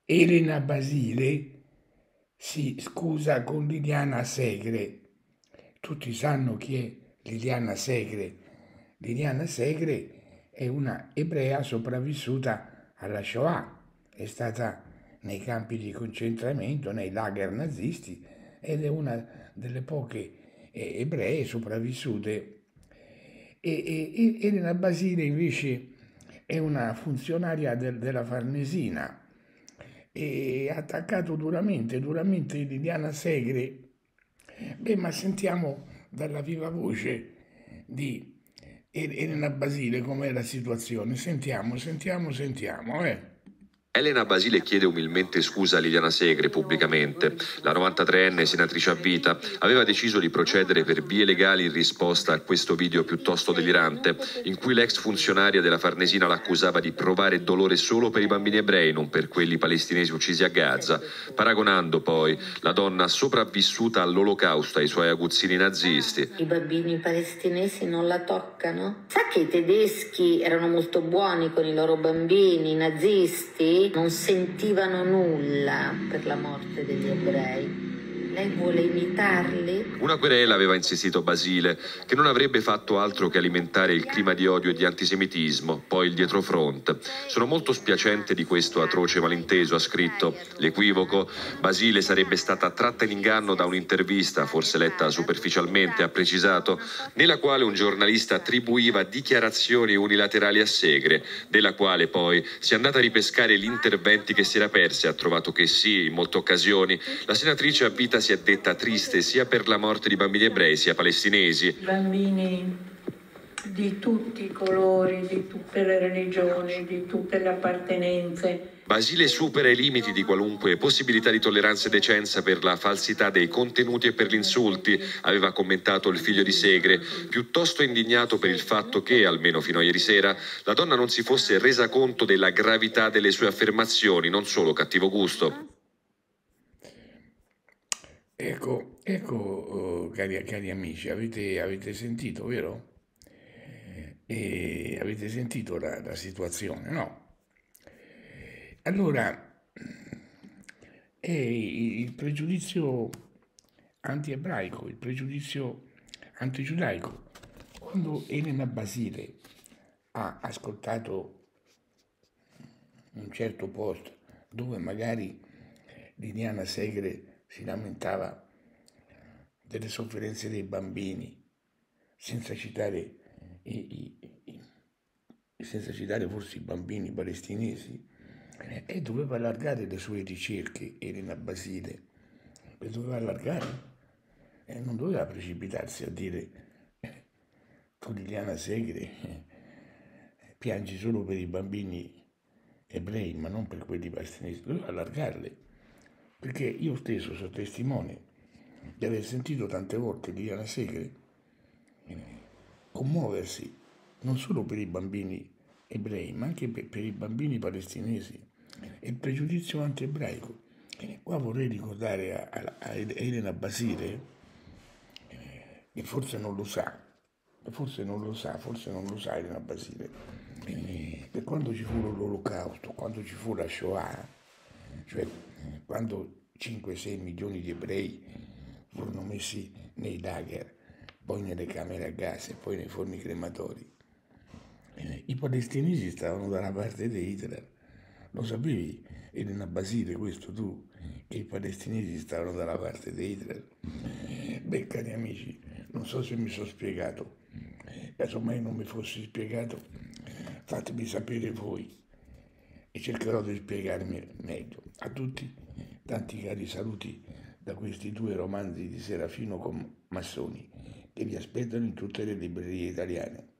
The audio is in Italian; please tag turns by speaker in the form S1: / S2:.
S1: Elena Basile si scusa con Liliana Segre. Tutti sanno chi è Liliana Segre. Liliana Segre è una ebrea sopravvissuta alla Shoah, è stata nei campi di concentramento, nei lager nazisti ed è una delle poche ebree sopravvissute. E Elena Basile invece è una funzionaria della Farnesina e ha attaccato duramente Liliana Segre. Beh, ma sentiamo dalla viva voce di Elena Basile com'è la situazione. Sentiamo, eh.
S2: Elena Basile chiede umilmente scusa a Liliana Segre pubblicamente. La 93enne senatrice a vita aveva deciso di procedere per vie legali in risposta a questo video piuttosto delirante, in cui l'ex funzionaria della Farnesina l'accusava di provare dolore solo per i bambini ebrei, non per quelli palestinesi uccisi a Gaza, paragonando poi la donna sopravvissuta all'Olocausto ai suoi aguzzini nazisti.
S3: I bambini palestinesi non la toccano? Sa che i tedeschi erano molto buoni con i loro bambini, i nazisti? Non sentivano nulla per la morte degli ebrei. Lei vuole imitarli?
S2: Una querela, aveva insistito Basile, che non avrebbe fatto altro che alimentare il clima di odio e di antisemitismo, poi il dietrofront. Sono molto spiacente di questo atroce malinteso, ha scritto. L'equivoco: Basile sarebbe stata tratta in inganno da un'intervista, forse letta superficialmente, ha precisato, nella quale un giornalista attribuiva dichiarazioni unilaterali a Segre, della quale poi si è andata a ripescare gli interventi che si era persa e ha trovato che sì, in molte occasioni, la senatrice a vita si è detta triste sia per la morte di bambini ebrei sia palestinesi.
S4: Bambini di tutti i colori, di tutte le religioni, di tutte le appartenenze.
S2: Basile supera i limiti di qualunque possibilità di tolleranza e decenza per la falsità dei contenuti e per gli insulti, aveva commentato il figlio di Segre, piuttosto indignato per il fatto che, almeno fino a ieri sera, la donna non si fosse resa conto della gravità delle sue affermazioni, non solo cattivo gusto.
S1: Ecco, cari amici, avete sentito, vero? E avete sentito la situazione, no? Allora, è il pregiudizio anti-ebraico, il pregiudizio antigiudaico. Quando Elena Basile ha ascoltato un certo post dove magari Liliana Segre si lamentava delle sofferenze dei bambini, senza citare, senza citare forse i bambini palestinesi, e doveva allargare le sue ricerche, Elena Basile, le doveva allargare, e non doveva precipitarsi a dire tu Liliana Segre piangi solo per i bambini ebrei, ma non per quelli palestinesi, doveva allargarle, perché io stesso sono testimone di aver sentito tante volte Liliana Segre commuoversi non solo per i bambini ebrei, ma anche per i bambini palestinesi. E il pregiudizio anti-ebraico. Qua vorrei ricordare a Elena Basile, che forse non lo sa Elena Basile, che quando ci fu l'Olocausto, quando ci fu la Shoah, cioè quando 5-6 milioni di ebrei furono messi nei lager, poi nelle camere a gas e poi nei forni crematori, i palestinesi stavano dalla parte di Hitler. Lo sapevi, Elena Basile, questo tu, che i palestinesi stavano dalla parte di Hitler? Beh, cari amici, non so se mi sono spiegato. Casomai non mi fossi spiegato, fatemi sapere voi e cercherò di spiegarmi meglio. A tutti, tanti cari saluti da questi due romanzi di Serafino Massoni che vi aspettano in tutte le librerie italiane.